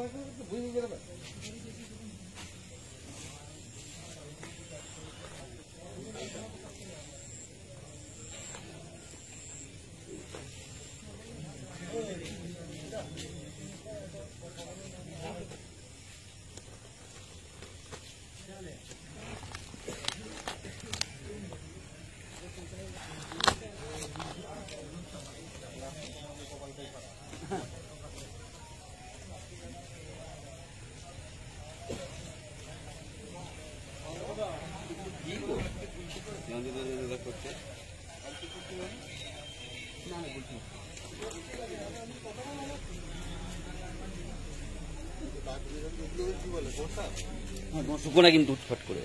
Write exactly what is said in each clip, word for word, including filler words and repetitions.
শুকনা কিন্তু উৎফট করে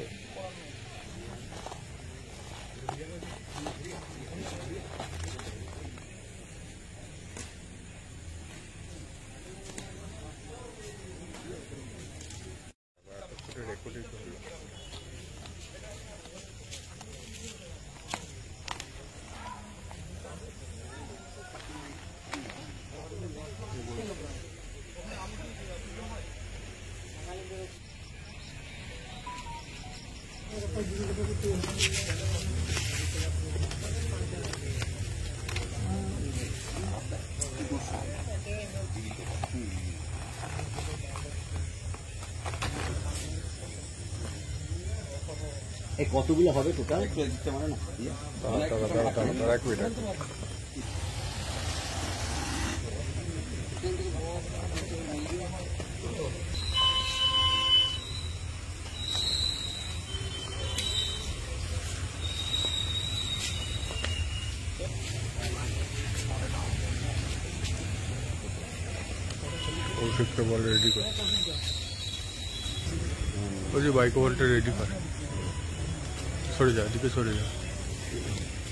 কতগুলো হবে টোটাল দিতে পারে না বল রেডি কর ওই যে বাইক বলটা রেডি কর সরে যা এদিকে সরে যা